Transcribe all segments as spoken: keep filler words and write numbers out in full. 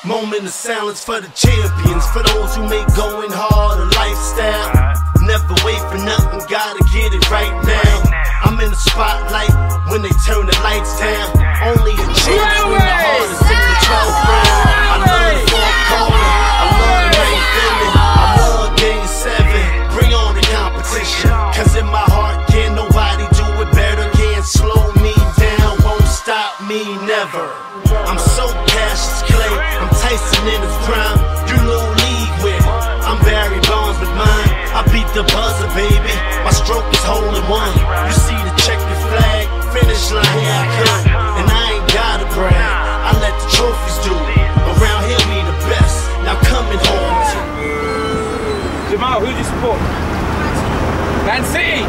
Moment of silence for the champions, for those who make going hard a lifestyle. Never wait for nothing, gotta get it right now. I'm in the spotlight when they turn the lights down. Only a chance when the heart is in the twelfth round. I love the fourth quarter, I love the main feeling, I love game seven. Bring on the competition, cause in my heart can't nobody do it better. Can't slow me down, won't stop me never. I'm so Cassius Clay, I'm Tyson in his prime. You little league with, I'm Barry Bonds with mine. I beat the buzzer, baby, my stroke is hole in one. You see the checkered flag, finish line, here I come. And I ain't gotta brag, I let the trophies do it. Around here we the best, now coming home to Jamal, who do you support? Man City!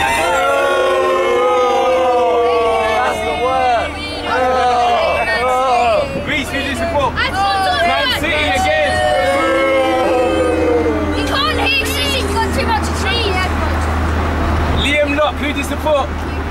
That's the word! Reese, who do you support? Man City again! You can't hate City, you've got too much tea. Liam Locke, who do you support?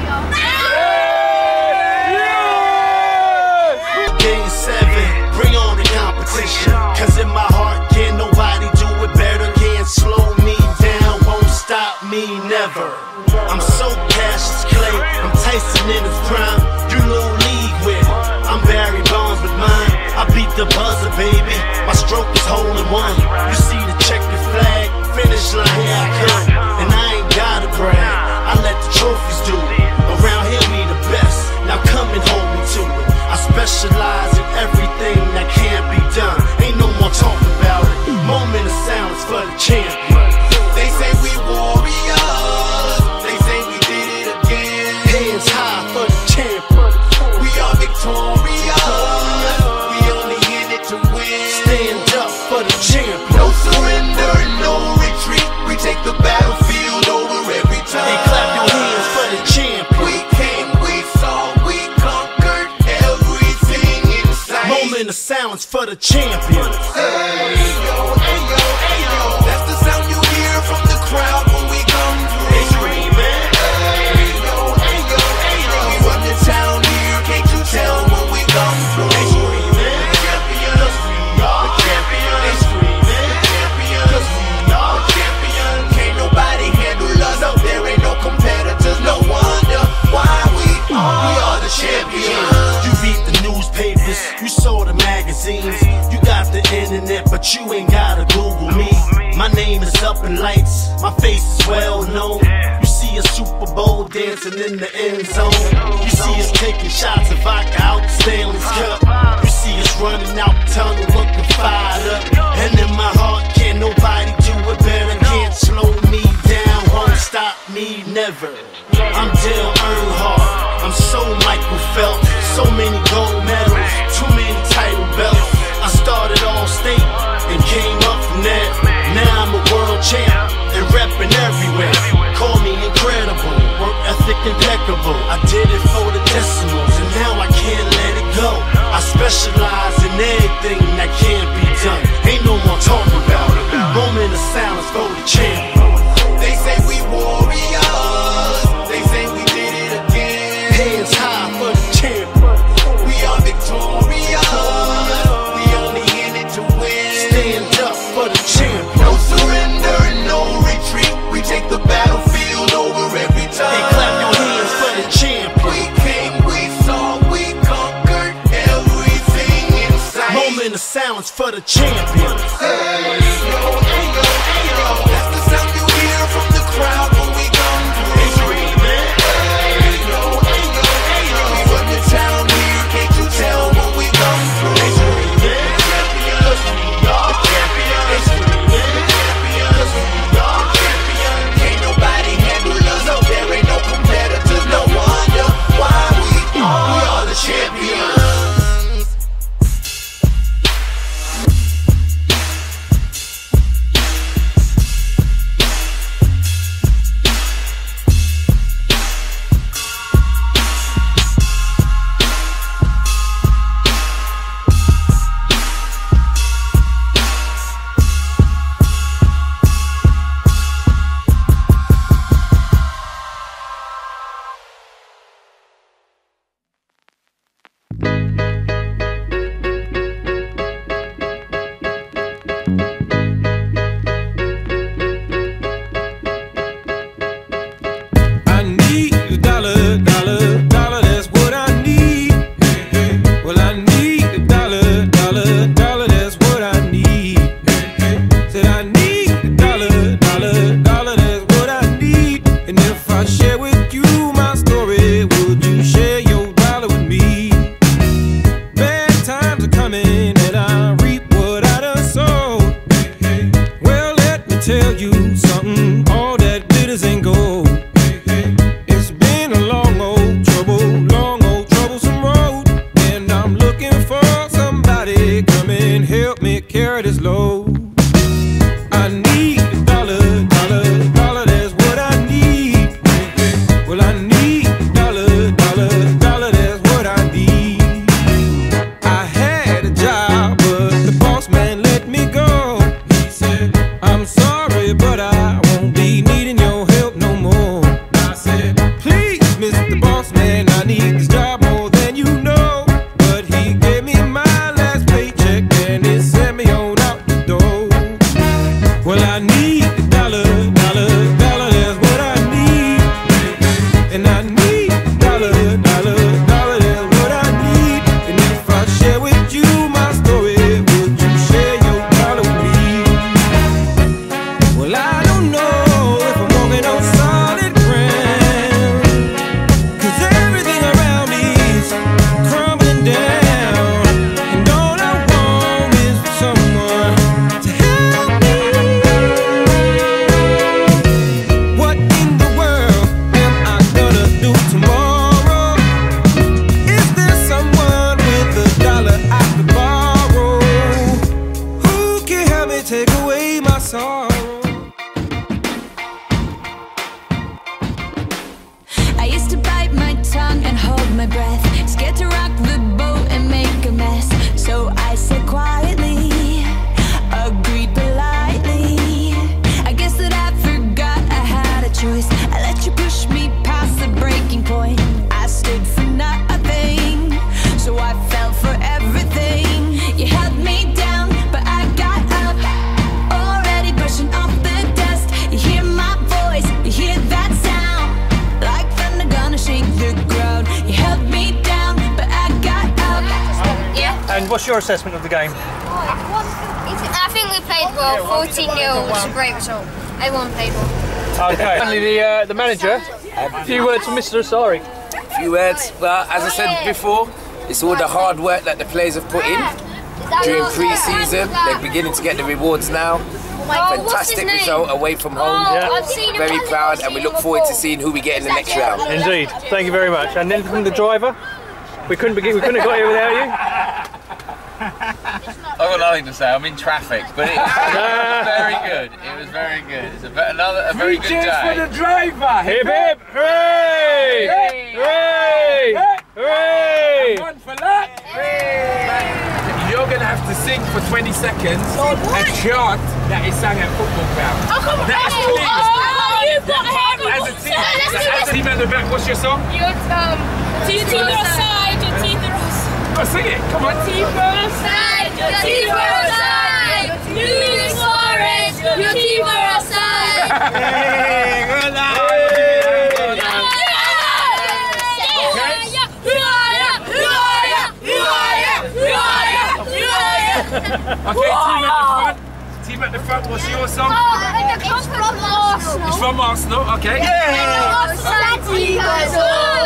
Game seven, bring on the competition, cause in my heart can't nobody do it better. Can't slow me down, won't stop me never. I'm so Cassius Clay, I'm Tyson in his prime. You little league with, I'm Barry Bonds with mine. I beat the buzzer, baby, my stroke is hole in one. You see the checkered flag, finish line, here I come. And I ain't gotta brag, I let the trophies do it. Around here we the best, now come and hold me to it. I specialize in everything that can't be done. Ain't no more talking about it. Moment of silence for the champion. They say we warriors, they say we did it again. Hands high for the champion. We are victorious, we only in it to win. Stand up for the champion. No surrender and no retreat, we take the battlefield over every time. Hey, clap your hands for the champion. We came, we saw, we conquered everything in sight. Moment of silence for the champion. Hey yo, hey yo, hey yo, that's the sound you hear from the crowd when we come through. They screaming. Hey yo, hey yo, hey yo, we run the town here, can't you tell when we come through? They screaming. Champions, we are the champions. They screaming. Champions, we are the champions. Can't nobody handle us, no, there ain't no competitors. No wonder why we are, we are the champions. You read the newspapers, you saw the magazines, you got the internet, but you ain't gotta Google me. My name is up in lights, my face is well known. You see a Super Bowl dancing in the end zone. You see us taking shots of vodka out the Stanley's cup. You see us running out the tunnel looking fired up. And in my heart, can't nobody do it better. Can't slow me down, won't stop me never. I'm Dale Earnhardt, I'm so Michael Phelps. So many gold medals, too many title belts. I started all state and came up from that. Now I'm a world champ and reppin' everywhere. Call me incredible, work ethic impeccable. I did it for the decimals and now I can't let it go. I specialize in anything that can't be done. Ain't no more talking about it. Moment of silence for the champion. They say we warriors, they say we did it again. Hands high for the champion. We are victorious, we only in it to win. Stand up for the champion. No surrender and no retreat, we take the battlefield over every time. Hey, clap your hands for the champion. We came, we saw, we conquered everything in sight. Moment of silence for the champion. Hey yo, hey yo, hey yo, that's the sound you hear from the crowd when we come through. They screaming. Hey yo, hey yo, hey yo, we run the town here, can't you tell when we come through? They screaming. Champions, we are champions. They screaming. Champions, we are champions. Can't nobody handle us, no, there ain't no competitors. No wonder why we are, we are the champions. what's your assessment of the game? I think we played well. fourteen nil was a great result. Everyone played well. Okay. Finally, the uh, the manager. A few words from Mister Asari. A few words. Well, as I said before, it's all the hard work that the players have put in during pre-season. They're beginning to get the rewards now. Fantastic result away from home. Yeah. Very proud, and we look forward to seeing who we get in the next round. Indeed. Thank you very much. And then from the driver, we couldn't begin. We couldn't have got here without you. I've got nothing to say. I'm in traffic, but it was very good. It was very good. It's a, another a very good day. For the driver. Hip hip! Hooray! Hooray! Hooray! One for luck. You're going to have to sing for twenty seconds a chant that is sung at football ground. Oh, come on! That is Oh, please. oh, you've got hair. As a team, as a team at the back, what's your song? Your um, team aside, your team aside. Oh, sing it, come on. Team aside, your team aside. Luis Suarez, your team aside. Hey, good night. Okay, team at the front. Team at the front, what's your song? It's from Arsenal. It's from Arsenal, okay. Yeah.